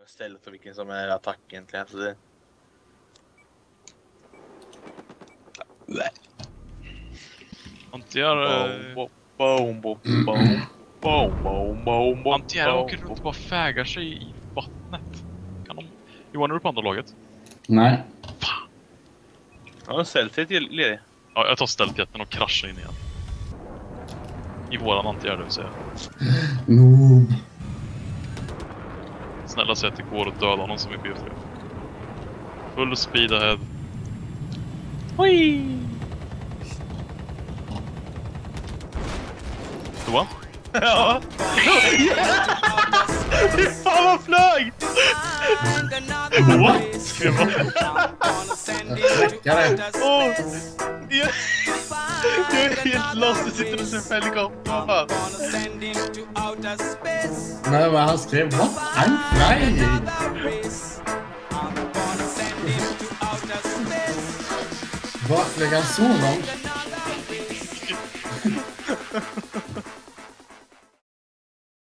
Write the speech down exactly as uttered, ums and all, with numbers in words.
stealth och vilken som är attack egentligen. Så det... Antier... Boom, boom, boom, boom, boom, boom, boom, boom. Antier åker runt och bara fägar sig i vattnet. Kan de... Johan, är du på andra laget? Nej. Fan. Ja, stealth är ledig. Ja, jag tar stealth-jätten och kraschar in igen. I våran antier, det vill säga. Noob. Snälla säg att det går att döda någon som är B tre. Full speed ahead. Oj! Johan? Ja! Fy fan vad flög! What? Åh! Jag jag är helt lost, jag sitter och ser på helikoptern. Vad fan? Nej, men han skrev what? I'm flying! Varför lägger han så långt?